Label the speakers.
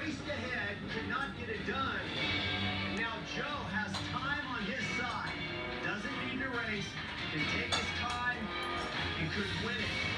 Speaker 1: raced ahead, could not get it done. Now Joe has time on his side. Doesn't need to race, can take his time, and could win it.